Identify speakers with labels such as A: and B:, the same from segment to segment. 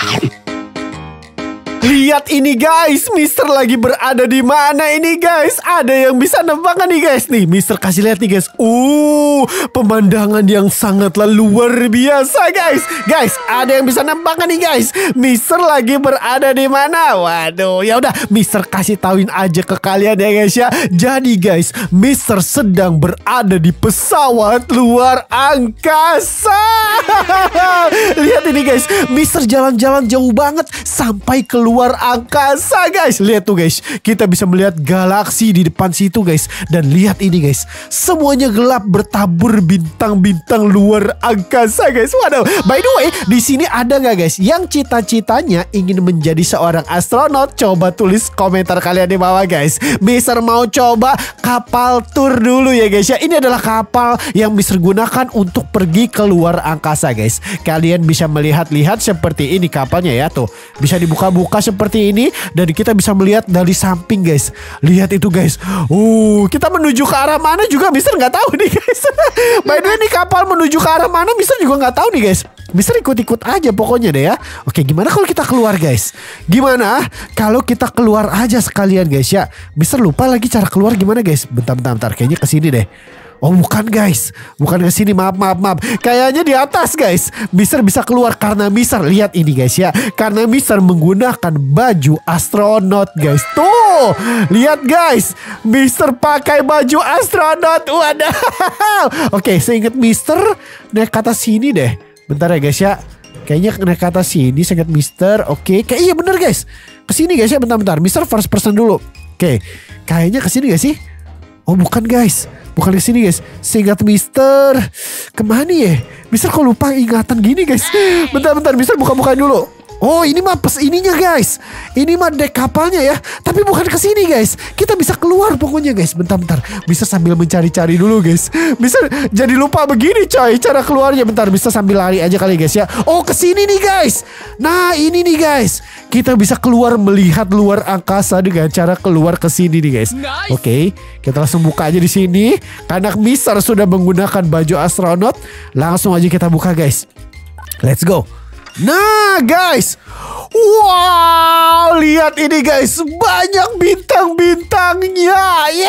A: Lihat ini guys, Mister lagi berada di mana ini guys? Ada yang bisa nebak kan nih guys? Nih, Mister kasih lihat nih guys. Pemandangan yang sangatlah luar biasa guys. Guys, ada yang bisa nebak kan nih guys? Mister lagi berada di mana? Waduh, ya udah, Mister kasih tauin aja ke kalian ya guys ya. Jadi guys, Mister sedang berada di pesawat luar angkasa. Lihat ini guys, Mister jalan-jalan jauh banget sampai keluar angkasa guys. Lihat tuh guys, kita bisa melihat galaksi di depan situ guys. Dan lihat ini guys, semuanya gelap bertabur bintang-bintang luar angkasa guys. Waduh, by the way, di sini ada nggak guys yang cita-citanya ingin menjadi seorang astronot? Coba tulis komentar kalian di bawah guys. Mister mau coba kapal tur dulu ya guys ya. Ini adalah kapal yang Mister gunakan untuk pergi ke luar angkasa guys. Kalian bisa melihat-lihat seperti ini kapalnya ya, tuh bisa dibuka-buka seperti ini dan kita bisa melihat dari samping guys. Lihat itu guys. Kita menuju ke arah mana juga Mister nggak tahu nih guys. By the way, ini kapal menuju ke arah mana Mister juga nggak tahu nih guys. Mister ikut-ikut aja pokoknya deh ya. Oke, gimana kalau kita keluar guys? Gimana kalau kita keluar aja sekalian guys ya? Mister lupa lagi cara keluar gimana guys. Bentar, kayaknya kesini deh. Oh bukan guys, bukan ke sini, maaf. Kayaknya di atas guys. Mister bisa keluar karena Mister, lihat ini guys ya. Karena Mister menggunakan baju astronot guys. Tuh, lihat guys, Mister pakai baju astronot. Wadah. Oke, seingat Mister naik ke atas sini deh. Bentar ya guys ya. Kayaknya naik ke atas sini seingat Mister. Oke, kayak iya bener guys. Kesini guys ya, bentar. Mister first person dulu. Oke, kayaknya kesini gak sih? Oh bukan guys, bukan di sini guys. Seingat Mister, kemana ya? Mister kok lupa ingatan gini guys. Bentar, Mister buka-bukain dulu. Oh ini mah ininya guys. Ini mah dek kapalnya ya. Tapi bukan ke sini guys. Kita bisa keluar pokoknya guys. Bentar. Mister sambil mencari-cari dulu guys. Mister jadi lupa begini coy cara keluarnya. Bentar, Mister sambil lari aja kali guys ya. Oh ke sini nih guys. Nah ini nih guys. Kita bisa keluar melihat luar angkasa dengan cara keluar ke sini nih guys. Nice. Oke, kita langsung buka aja di sini. Karena Mister sudah menggunakan baju astronot, langsung aja kita buka guys. Let's go. Nah guys, wow, lihat ini guys, banyak bintang-bintangnya.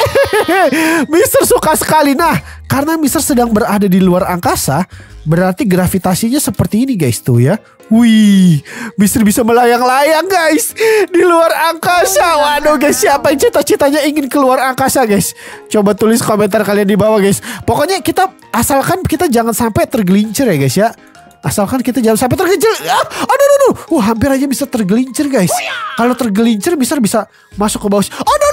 A: Mister suka sekali. Nah, karena Mister sedang berada di luar angkasa, berarti gravitasinya seperti ini guys tuh ya. Wih, Mister bisa melayang-layang guys di luar angkasa. Waduh guys, siapa yang cita-citanya ingin keluar angkasa guys? Coba tulis komentar kalian di bawah guys. Pokoknya asalkan kita jangan sampai tergelincir ya guys ya. Asalkan kita jangan sampai tergelincir. Aduh. Hampir aja bisa tergelincir guys. Kalau tergelincir Mister bisa masuk ke bawah.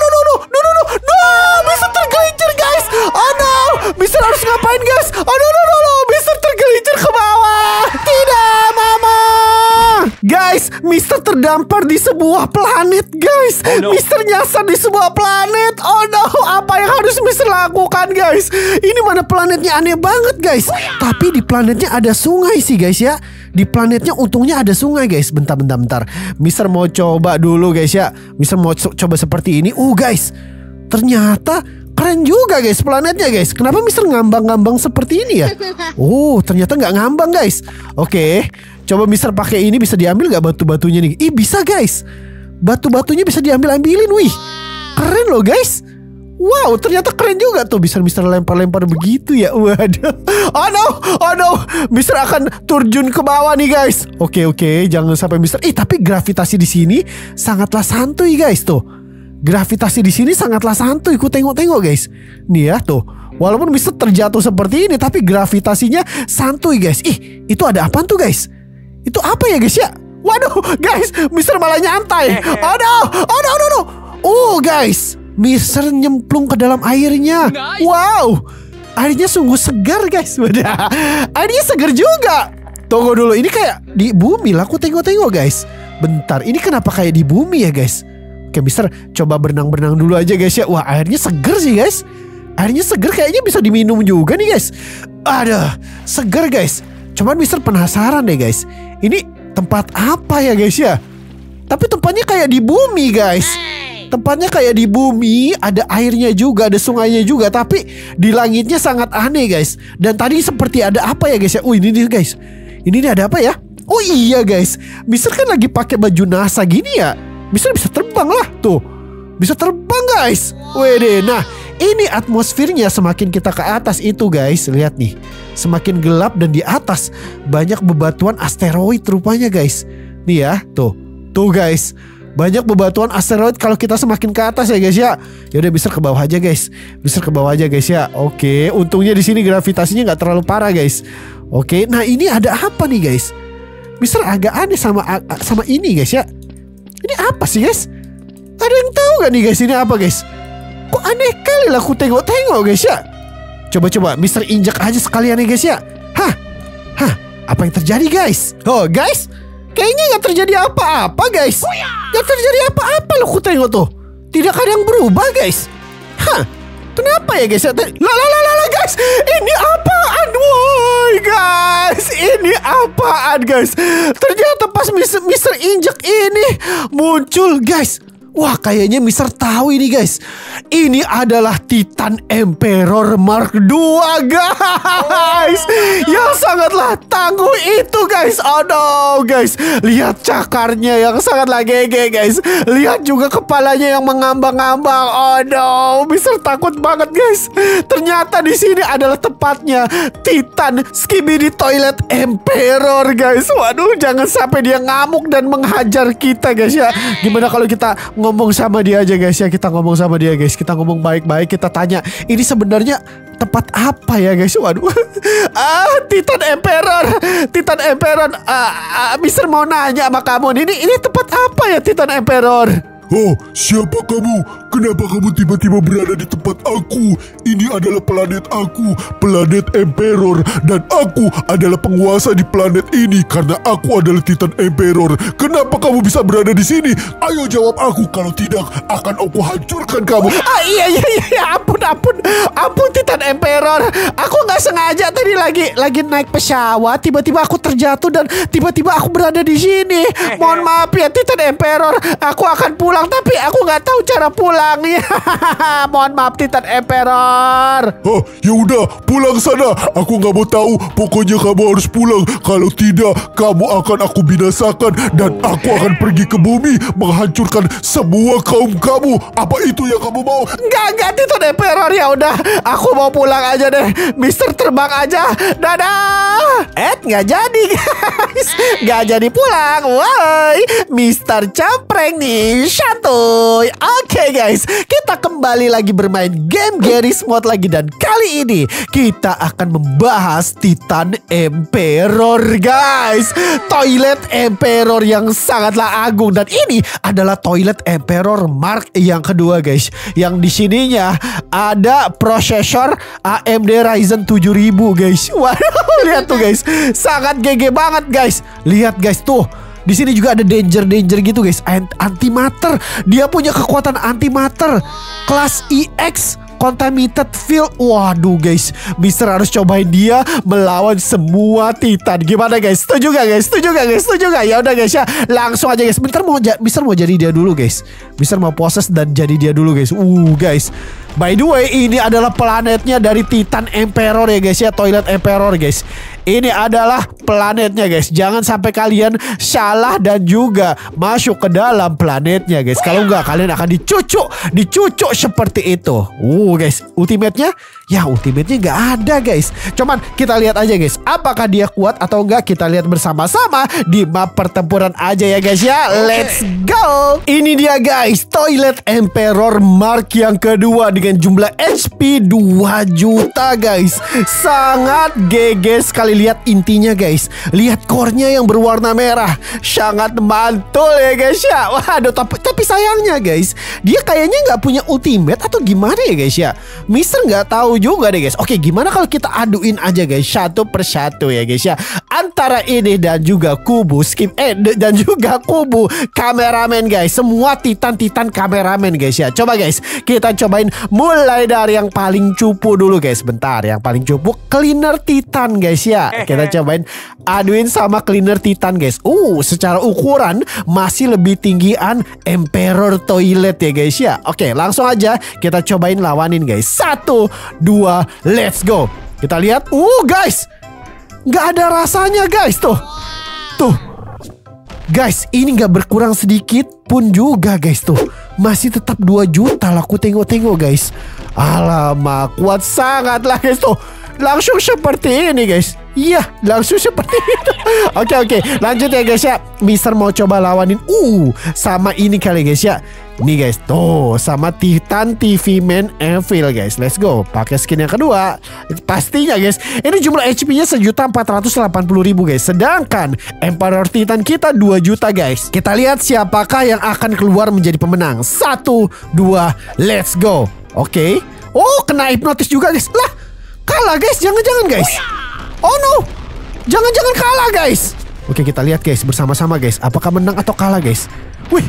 A: No, Mister tergelincir guys. Oh no, Mister harus ngapain guys? No, Mister tergelincir ke bawah. Tidak, Mama. Guys, Mister terdampar di sebuah planet guys. Oh, no. Mister nyasar di sebuah planet. Oh no, apa yang harus Mister lakukan guys? Ini mana planetnya aneh banget guys. Tapi di planetnya ada sungai sih guys ya. Di planetnya untungnya ada sungai guys. Bentar. Mister mau coba dulu guys ya. Mister mau coba seperti ini. Guys, ternyata keren juga guys planetnya guys. Kenapa Mister ngambang-ngambang seperti ini ya? Ternyata nggak ngambang guys. Oke, coba Mister pakai ini, bisa diambil nggak batu-batunya nih? Ih bisa guys, batu-batunya bisa diambil-ambilin. Wih, keren loh guys. Wow, ternyata keren juga tuh, bisa Mister lempar-lempar begitu ya. Waduh. Oh no, Mister akan terjun ke bawah nih guys. Oke, jangan sampai Mister. Tapi gravitasi di sini sangatlah santuy guys tuh. Gravitasi di sini sangatlah santuy. Ku tengok guys. Nih ya tuh. Walaupun Mister terjatuh seperti ini, tapi gravitasinya santuy guys. Itu ada apaan tuh guys? Itu apa ya guys ya? Waduh guys, Mister malah nyantai. Oh no. Guys, Mister nyemplung ke dalam airnya. Nice. Wow, airnya sungguh segar guys. Wadah, airnya segar juga. Tunggu dulu, ini kayak di bumi lah. Aku tengok guys. Bentar, ini kenapa kayak di bumi ya guys? Oke, Mister coba berenang dulu aja guys ya. Wah, airnya segar sih guys. Airnya segar, kayaknya bisa diminum juga nih guys. Aduh, segar guys. Cuman Mister penasaran deh guys. Ini tempat apa ya guys ya? Tapi tempatnya kayak di bumi guys. Tempatnya kayak di bumi, ada airnya juga, ada sungainya juga, tapi di langitnya sangat aneh guys. Dan tadi seperti ada apa ya guys ya? Ini nih guys. Ini nih ada apa ya? Oh iya guys, Mister kan lagi pakai baju NASA gini ya. Mister bisa terbang lah tuh. Bisa terbang guys. Wede, nah ini atmosfernya semakin kita ke atas itu guys. Lihat nih, semakin gelap dan di atas banyak bebatuan asteroid rupanya guys. Nih ya, tuh guys. Banyak bebatuan asteroid kalau kita semakin ke atas ya guys ya. Yaudah Mister ke bawah aja guys. Mister ke bawah aja guys ya. Oke, untungnya di sini gravitasinya nggak terlalu parah guys. Oke, nah ini ada apa nih guys? Mister agak aneh sama ini guys ya. Ini apa sih guys? Ada yang tahu gak nih guys ini apa guys? Kok aneh kali lah aku tengok-tengok guys ya. Coba Mister injak aja sekalian nih guys ya. Hah? Apa yang terjadi guys? Oh guys, kayaknya gak terjadi apa-apa guys. Gak terjadi apa-apa loh aku tengok tuh. Tidak ada yang berubah guys. Hah? Kenapa ya guys? Lah guys, ini apaan? Woi guys, ini apaan guys? Ternyata pas Mister injek ini muncul guys. Wah, kayaknya Mister tahu ini guys. Ini adalah Titan Emperor Mark II guys. Yang sangatlah tangguh itu guys. Aduh guys, lihat cakarnya yang sangatlah gege guys. Lihat juga kepalanya yang mengambang-ambang. Aduh, Mister takut banget guys. Ternyata di sini adalah tepatnya Titan Skibidi Toilet Emperor guys. Waduh, jangan sampai dia ngamuk dan menghajar kita guys ya. Gimana kalau kita ngomong sama dia aja guys ya. Kita ngomong sama dia guys. Kita ngomong baik-baik. Kita tanya, ini sebenarnya tempat apa ya guys? Waduh. Titan Emperor. Mister mau nanya sama kamu, ini tempat apa ya Titan Emperor?
B: Oh, siapa kamu? Kenapa kamu tiba-tiba berada di tempat aku? Ini adalah planet aku, planet Emperor. Dan aku adalah penguasa di planet ini karena aku adalah Titan Emperor. Kenapa kamu bisa berada di sini? Ayo jawab aku, kalau tidak akan aku hancurkan kamu.
A: Iya, ampun Titan Emperor. Aku nggak sengaja tadi lagi naik pesawat, tiba-tiba aku terjatuh dan tiba-tiba aku berada di sini. Mohon maaf ya Titan Emperor. Aku akan pulang tapi aku nggak tahu cara pulangnya. Mohon maaf Titan Emperor.
B: Oh, ya udah, pulang sana. Aku nggak mau tahu. Pokoknya kamu harus pulang. Kalau tidak, kamu akan aku binasakan dan aku akan pergi ke bumi menghancurkan semua kaum kamu. Apa itu yang kamu mau?
A: Enggak Titan Emperor, ya udah. Aku mau pulang aja deh. Mister terbang aja. Dadah. Nggak jadi guys. Nggak jadi pulang. Woi, Mister Campreng nih. Santuy. Oke guys, kita kembali lagi bermain game Garry's Mod lagi. Dan kali ini kita akan membahas Titan Emperor guys. Toilet Emperor yang sangatlah agung. Dan ini adalah Toilet Emperor Mark yang kedua guys. Yang di sininya ada prosesor AMD Ryzen 7000 guys. Waduh, lihat tuh guys. Sangat GG banget guys. Lihat guys tuh. Di sini juga ada danger gitu guys. Antimatter. Dia punya kekuatan antimatter kelas EX Contaminated Field. Waduh guys, Mister harus cobain dia melawan semua Titan. Gimana guys? Setuju gak guys? Setuju gak? Ya udah guys ya, langsung aja guys. Mister mau jadi dia dulu guys. Mister mau proses dan jadi dia dulu guys. Guys, by the way, ini adalah planetnya dari Titan Emperor ya guys ya. Toilet Emperor guys. Ini adalah planetnya guys. Jangan sampai kalian salah dan juga masuk ke dalam planetnya guys. Kalau enggak, kalian akan dicucuk seperti itu. Guys, ultimate-nya? Ya, ultimate-nya nggak ada guys. Cuman kita lihat aja guys, apakah dia kuat atau enggak. Kita lihat bersama-sama di map pertempuran aja ya guys ya. Let's go. Ini dia guys, Toilet Emperor Mark yang kedua dengan jumlah HP 2 juta guys. Sangat GG sekali. Lihat intinya guys. Lihat core-nya yang berwarna merah. Sangat mantul ya guys ya. Waduh, tapi sayangnya guys, dia kayaknya nggak punya ultimate atau gimana ya guys ya. Mister nggak tahu juga deh guys. Oke, gimana kalau kita aduin aja guys satu persatu ya guys ya. Antara ini dan juga kubu dan juga kubu kameramen guys. Semua Titan kameramen guys ya. Coba guys, kita cobain mulai dari yang paling cupu dulu guys. Bentar, yang paling cupu Cleaner Titan guys ya. Kita cobain aduin sama Cleaner Titan guys. Secara ukuran masih lebih tinggian Emperor Toilet ya guys ya. Oke, langsung aja kita cobain lawanin guys. 1, 2, let's go. Kita lihat. Guys, nggak ada rasanya guys tuh. Tuh. Guys, ini nggak berkurang sedikit pun juga guys tuh. Masih tetap 2 juta lah aku tengok-tengok guys. Alamak, kuat sangat lah guys tuh. Langsung seperti ini guys. Iya, langsung seperti itu. Oke, lanjut ya guys ya. Mister mau coba lawanin sama ini kali guys ya. Nih guys, tuh sama Titan TV Man Evil guys. Let's go. Pakai skin yang kedua. Pastinya guys, ini jumlah HP-nya 1.480.000 guys. Sedangkan Emperor Titan kita 2 juta guys. Kita lihat siapakah yang akan keluar menjadi pemenang. 1, 2, let's go. Oke. Oh, kena hipnotis juga guys. Lah, kalah guys. Jangan-jangan guys. Oh no. Jangan-jangan kalah guys. Oke, kita lihat guys bersama-sama guys. Apakah menang atau kalah guys. Wih.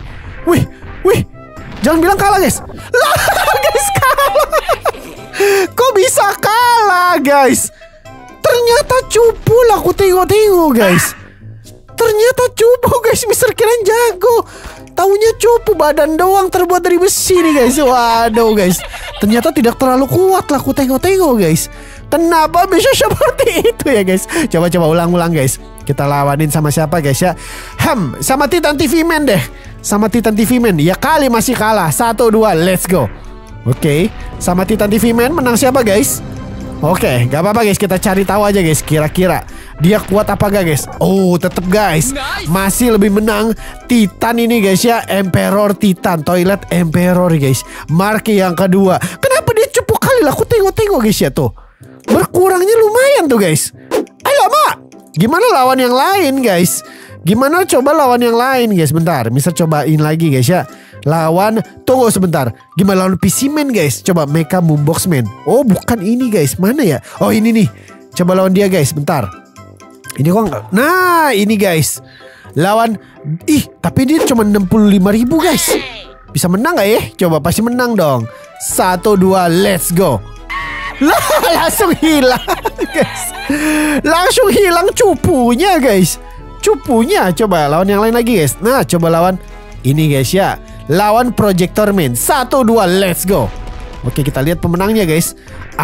A: Jangan bilang kalah guys. Lah guys, kalah. Kok bisa kalah guys? Ternyata cupu lah aku tengok-tengok guys. Ternyata cupu guys. Mister kirain jago. Taunya cupu, badan doang terbuat dari besi nih guys. Waduh guys. Ternyata tidak terlalu kuat lah aku tengok-tengok guys. Kenapa bisa seperti itu ya guys? Coba ulang-ulang guys. Kita lawanin sama siapa guys ya? Sama Titan TV Man deh. Sama Titan TV Man. Ya kali masih kalah. 1, 2, let's go. Oke. Sama Titan TV Man menang siapa guys? Oke, gak apa-apa guys. Kita cari tahu aja guys. Kira-kira dia kuat apa gak guys? Oh, tetap guys. Masih lebih menang Titan ini guys ya. Emperor Titan. Toilet Emperor guys. Mark yang kedua. Kenapa dia cukup kali lah? Aku tengok-tengok guys ya tuh. Berkurangnya lumayan tuh guys. Alamak. Gimana lawan yang lain guys? Gimana coba lawan yang lain guys? Bentar, Mister cobain lagi guys ya. Lawan, tunggu sebentar. Gimana lawan PC Man guys? Coba Mecha Boombox Man. Oh bukan ini guys, mana ya? Oh ini nih. Coba lawan dia guys, bentar. Ini kok enggak? Nah ini guys. Lawan, tapi dia cuma 65.000 guys. Bisa menang gak ya? Coba pasti menang dong. 1, 2, let's go. Lah langsung hilang guys. Langsung hilang cupunya guys. Cupunya. Coba lawan yang lain lagi guys. Nah coba lawan ini guys ya. Lawan Projector Man. 1, 2, let's go. Oke, kita lihat pemenangnya guys.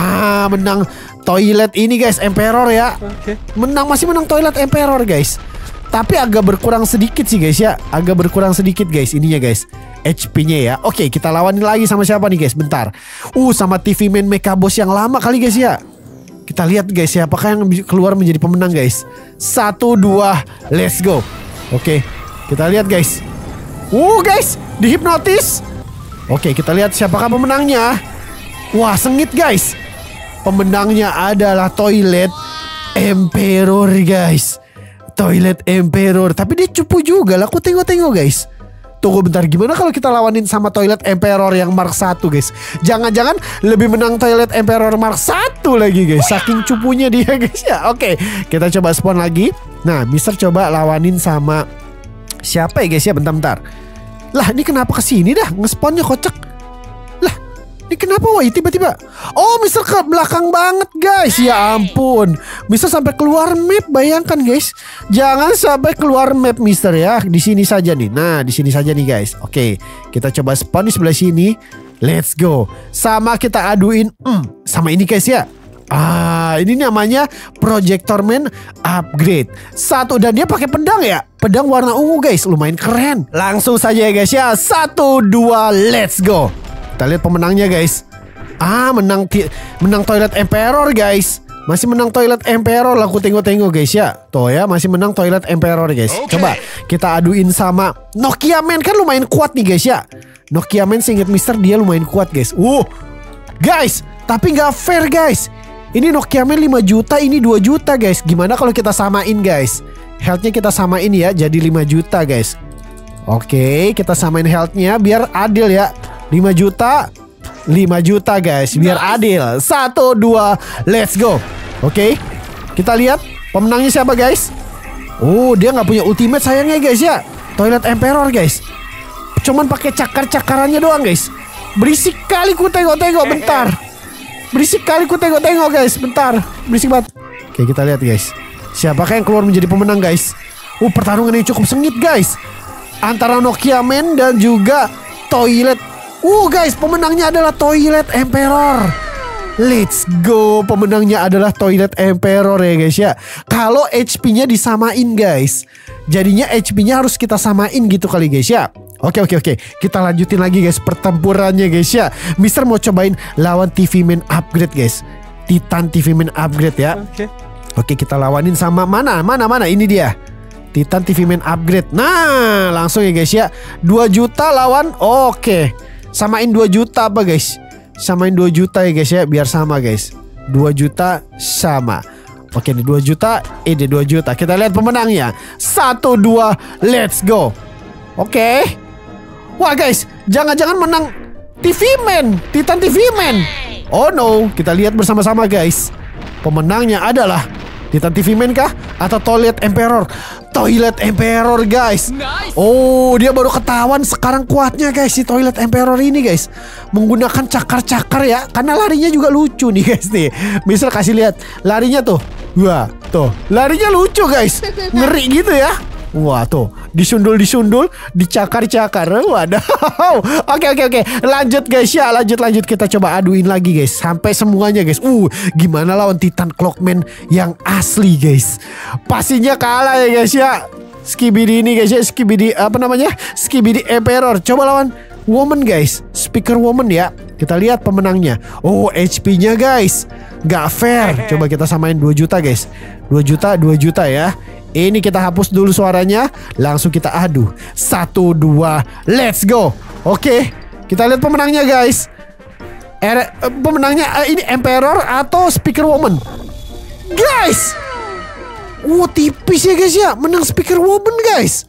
A: Menang Toilet ini guys, Emperor ya. Masih menang Toilet Emperor guys. Tapi agak berkurang sedikit sih guys ya. Agak berkurang sedikit guys ininya guys, HP-nya ya. Oke, kita lawanin lagi sama siapa nih guys? Bentar. Sama TV Man Mecha Boss yang lama kali guys ya. Kita lihat guys ya, apakah yang keluar menjadi pemenang guys. 1, 2, let's go. Oke, kita lihat guys. Guys, dihipnotis. Oke, kita lihat siapakah pemenangnya. Wah, sengit guys. Pemenangnya adalah Toilet Emperor guys. Toilet Emperor. Tapi dia cupu juga lah, aku tengok-tengok guys. Tunggu bentar, gimana kalau kita lawanin sama Toilet Emperor yang Mark 1 guys? Jangan-jangan lebih menang Toilet Emperor Mark 1 lagi guys. Saking cupunya dia guys ya. Oke, kita coba spawn lagi. Nah, Mister coba lawanin sama siapa ya guys ya? Bentar-bentar. Lah, ini kenapa kesini dah? Ngespawnnya kocak. Lah, ini kenapa woi tiba-tiba? Oh, Mister ke belakang banget guys. Ya ampun, Mister sampai keluar map. Bayangkan guys. Jangan sampai keluar map Mister ya. Di sini saja nih. Nah, di sini saja nih guys. Oke, kita coba spawn di sebelah sini. Let's go. Sama kita aduin sama ini guys ya. Ini namanya Projector Man Upgrade 1. Dan dia pakai pedang ya. Pedang warna ungu guys. Lumayan keren. Langsung saja ya guys ya. 1, 2, let's go. Kita lihat pemenangnya guys. Menang Toilet Emperor guys. Masih menang Toilet Emperor lah. Aku tengok-tengok guys ya. Tuh ya, masih menang Toilet Emperor guys. Coba kita aduin sama Nokia Man. Kan lumayan kuat nih guys ya. Nokia Man seinget Mister dia lumayan kuat guys. Guys, tapi gak fair guys. Ini Nokia Man 5 juta, ini 2 juta guys. Gimana kalau kita samain guys? Health-nya kita samain ya, jadi 5 juta guys. Oke, kita samain health-nya biar adil ya. 5 juta, 5 juta guys, biar adil. 1, 2, let's go. Oke, kita lihat pemenangnya siapa guys. Dia nggak punya ultimate sayangnya guys ya. Toilet Emperor guys. Cuman pakai cakar-cakarannya doang guys. Berisik kali ku tengok-tengok bentar. Berisik kali ku tengok-tengok guys. Bentar, berisik banget. Oke, kita lihat guys. Siapakah yang keluar menjadi pemenang guys? Pertarungan yang cukup sengit guys. Antara Nokia Man dan juga Toilet. Guys, pemenangnya adalah Toilet Emperor. Let's go. Pemenangnya adalah Toilet Emperor ya guys ya. Kalau HP-nya disamain guys. Jadinya HP-nya harus kita samain gitu kali guys ya. Oke. Kita lanjutin lagi guys pertempurannya guys ya. Mister mau cobain lawan TV Man upgrade guys. Titan TV Man upgrade ya. Oke, kita lawanin sama mana? Ini dia. Titan TV Man upgrade. Nah, langsung ya guys ya. 2 juta lawan. Oke. Samain 2 juta apa guys? Samain 2 juta ya guys ya, biar sama guys. 2 juta sama. Oke, ini 2 juta, ini 2 juta. Kita lihat pemenangnya. 1, 2, let's go. Oke. Wah guys, jangan-jangan menang TV Man, Titan TV Man. Oh no, kita lihat bersama-sama guys. Pemenangnya adalah Titan TV Man kah? Atau Toilet Emperor? Toilet Emperor guys. Oh, dia baru ketahuan sekarang kuatnya guys si Toilet Emperor ini guys. Menggunakan cakar-cakar ya. Karena larinya juga lucu nih guys nih. Misal kasih lihat larinya tuh. Wah, tuh. Larinya lucu guys. Ngeri gitu ya. Wah tuh, disundul, dicakar-cakar. Waduh. Oke. Lanjut guys ya, lanjut. Kita coba aduin lagi guys, sampai semuanya guys. Gimana lawan Titan Clockman yang asli guys? Pastinya kalah ya guys ya. Skibidi ini guys ya, Skibidi Emperor. Coba lawan Woman guys, Speaker Woman ya. Kita lihat pemenangnya. Oh, HP-nya guys, gak fair. Coba kita samain 2 juta guys. 2 juta ya. Ini kita hapus dulu suaranya. Langsung kita adu. 1, 2, let's go. Oke, kita lihat pemenangnya guys. Pemenangnya ini Emperor atau Speaker Woman. Guys, tipis ya guys ya. Menang Speaker Woman guys.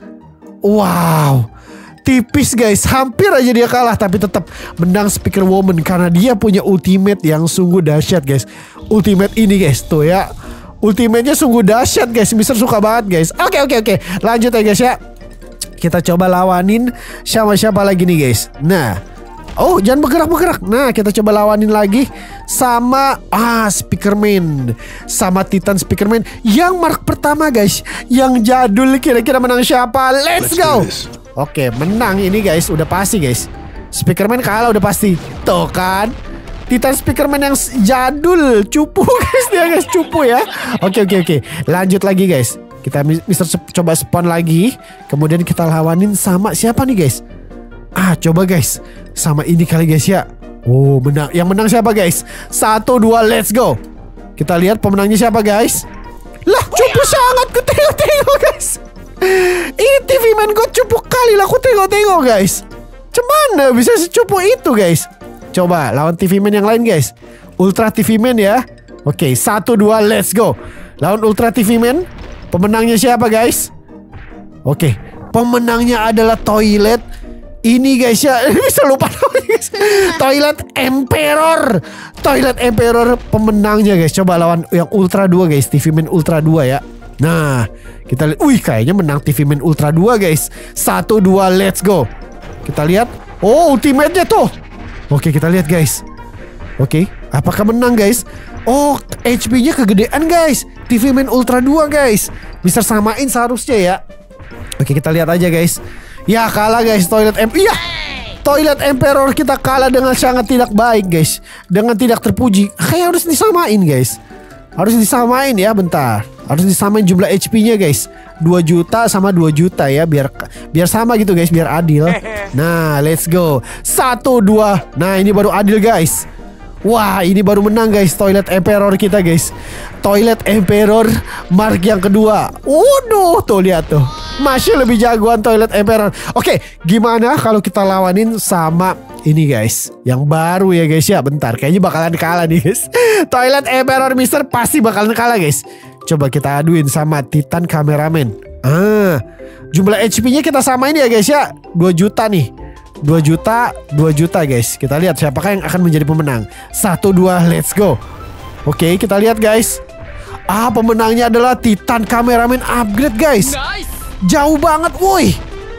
A: Wow, tipis guys. Hampir aja dia kalah, tapi tetap menang Speaker Woman. Karena dia punya ultimate yang sungguh dahsyat guys. Ultimate ini guys, tuh ya. Ultimate-nya sungguh dahsyat guys. Mister suka banget guys. Oke. Lanjut ya guys ya. Kita coba lawanin sama siapa lagi nih guys. Nah, oh jangan bergerak. Nah, kita coba lawanin lagi sama Speakerman. Sama Titan Speakerman yang mark pertama guys. Yang jadul. Kira-kira menang siapa? Let's go. Oke, menang ini guys. Udah pasti guys. Speakerman kalah udah pasti. Tuh kan, Titan Speakerman yang jadul, cupu guys, dia guys, cupu ya. Oke. Lanjut lagi guys. Kita Mister coba spawn lagi. Kemudian kita lawanin sama siapa nih guys? Coba guys, sama ini kali guys ya. Oh, menang. Yang menang siapa guys? 1, 2, let's go. Kita lihat pemenangnya siapa guys? Lah, cupu sangat. Ku tengok guys. Ini TV Man gue cupu kali lah. Ku tengok guys. Cemana bisa secupu itu guys? Coba lawan TV Man yang lain guys. Ultra TV Man ya. Oke, 1, 2, let's go. Lawan Ultra TV Man. Pemenangnya siapa guys? Oke, pemenangnya adalah Toilet. Ini guys ya, bisa lupa guys. Toilet Emperor. Toilet Emperor pemenangnya guys. Coba lawan yang Ultra 2 guys. TV Man Ultra 2 ya. Nah, kita lihat. Kayaknya menang TV Man Ultra 2 guys. 1, 2, let's go. Kita lihat. Oh, ultimate-nya tuh. Oke, kita lihat guys. Oke, apakah menang guys? Oh, HP-nya kegedean guys. TV Man Ultra 2 guys. Bisa samain seharusnya ya. Oke, kita lihat aja guys. Ya, kalah guys. Toilet Emperor kita kalah dengan sangat tidak baik guys. Dengan tidak terpuji. Kayak harus disamain guys. Harus disamain ya, bentar. Harus disamain jumlah HP-nya guys. 2 juta sama 2 juta ya, biar sama gitu guys, biar adil. Nah, let's go. 1, 2. Nah, ini baru adil guys. Wah, ini baru menang guys, Toilet Emperor kita guys. Toilet Emperor mark yang kedua. Tuh lihat tuh. Masih lebih jagoan Toilet Emperor. Oke, gimana kalau kita lawanin sama ini guys, yang baru ya guys ya. Bentar, kayaknya bakalan kalah nih guys. Toilet Emperor Mister pasti bakalan kalah guys. Coba kita aduin sama Titan Cameraman. Jumlah HP-nya kita samain ya guys ya. 2 juta nih. 2 juta guys. Kita lihat siapakah yang akan menjadi pemenang. 1, 2, let's go. Oke, kita lihat guys. Pemenangnya adalah Titan Cameraman upgrade guys. Jauh banget woi.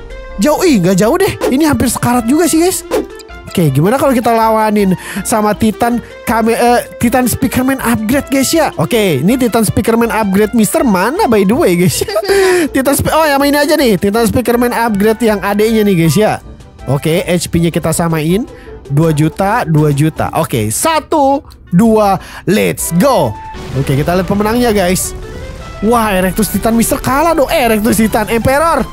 A: Gak jauh deh. Ini hampir sekarat juga sih guys. Oke, gimana kalau kita lawanin sama Titan Speakerman upgrade guys ya. Oke, ini Titan Speakerman upgrade Mister mana by the way guys. yang ini aja nih, Titan Speakerman upgrade yang adanya nih guys ya. Oke, HP-nya kita samain 2 juta. Oke, 1, 2, let's go. Oke, kita lihat pemenangnya guys. Wah, Erectus Titan Mister kalah dong. Erectus Titan Emperor.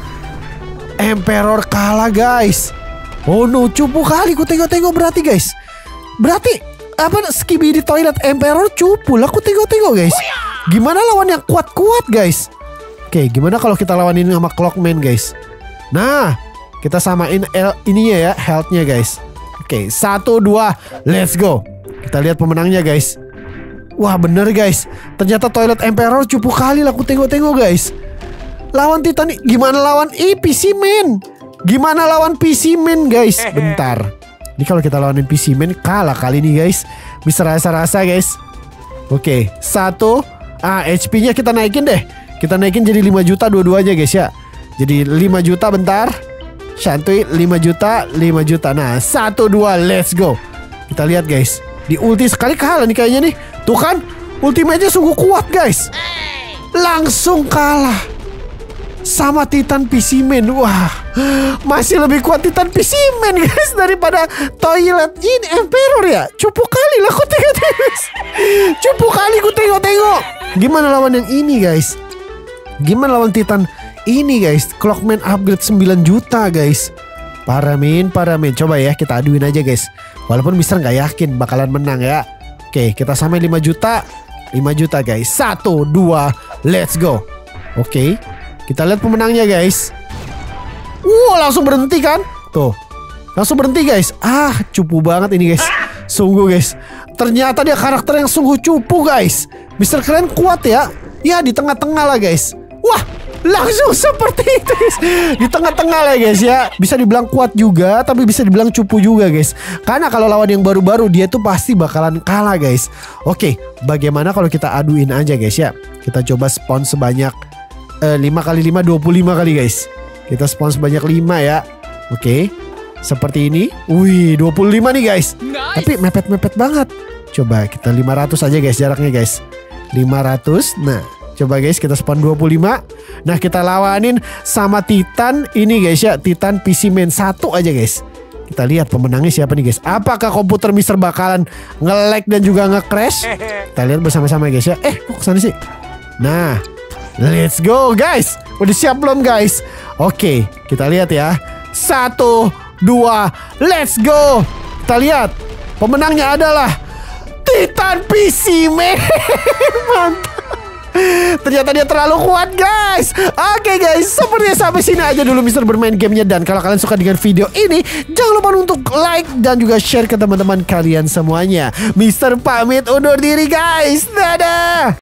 A: Emperor kalah guys. Oh no, cupu kali. Ku tengok-tengok berarti guys. Berarti apa, Skibidi Toilet Emperor cupu lah. Ku tengok-tengok guys. Gimana lawan yang kuat-kuat guys? Oke, gimana kalau kita lawan ini sama Clockman guys? Nah, kita samain ininya ya, health-nya guys. Oke, 1, 2, let's go. Kita lihat pemenangnya guys. Wah bener guys, ternyata Toilet Emperor cupu kali lah. Aku tengok-tengok guys. Lawan Titan, gimana lawan PC Man? Gimana lawan PC Man guys? Bentar. Ini kalau kita lawanin PC Man kalah kali ini guys. Bisa rasa-rasa guys. Oke, 1. HP-nya kita naikin deh. Kita naikin jadi 5 juta dua-duanya guys ya. Jadi 5 juta bentar. Santuy, 5 juta, 5 juta. Nah, 1, 2, let's go. Kita lihat guys. Di ulti sekali kalah nih kayaknya nih. Tuh kan, ultimate-nya sungguh kuat guys. Langsung kalah sama Titan PC Man. Wah, masih lebih kuat Titan PC Man guys daripada Toilet ini Emperor ya. Cupu kali lah ku tengok-tengok. Cupu kali ku tengok-tengok. Gimana lawan yang ini guys? Gimana lawan Titan ini guys? Clockman upgrade 9 juta guys. Parah men. Coba ya kita aduin aja guys. Walaupun Mister nggak yakin bakalan menang ya. Oke, kita sampai 5 juta. 5 juta guys. 1, 2, let's go. Oke, kita lihat pemenangnya guys. Langsung berhenti kan? Tuh, langsung berhenti guys. Cupu banget ini guys. Sungguh guys, ternyata dia karakter yang sungguh cupu guys. Mister keren kuat ya. Ya di tengah-tengah lah guys. Wah, langsung seperti itu guys. Di tengah-tengah lah guys ya. Bisa dibilang kuat juga, tapi bisa dibilang cupu juga guys. Karena kalau lawan yang baru-baru dia tuh pasti bakalan kalah guys. Oke, bagaimana kalau kita aduin aja guys ya. Kita coba spawn sebanyak 5 kali 5, 25 kali guys. Kita spawn sebanyak 5 ya. Oke, seperti ini. Wih, 25 nih guys. Tapi mepet-mepet banget. Coba kita 500 aja guys jaraknya guys. 500. Nah, coba guys kita spawn 25. Nah kita lawanin sama Titan ini guys ya. Titan PC Man 1 aja guys. Kita lihat pemenangnya siapa nih guys. Apakah komputer Mister bakalan nge-lag dan juga nge-crash? Kita lihat bersama-sama guys ya. Kok kesana sih? Nah, let's go guys. Udah siap belum guys? Oke, kita lihat ya. 1, 2, let's go. Kita lihat pemenangnya adalah Titan PC Man. Mantap. Ternyata dia terlalu kuat guys. Oke guys, sepertinya sampai sini aja dulu Mister bermain gamenya. Dan kalau kalian suka dengan video ini, jangan lupa untuk like dan juga share ke teman-teman kalian semuanya. Mister pamit undur diri guys. Dadah.